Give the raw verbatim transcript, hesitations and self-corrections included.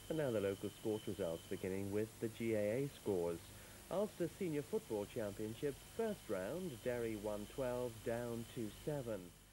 And now the local sport results, beginning with the G A A scores. Ulster Senior Football Championship first round, Derry won twelve down to seven.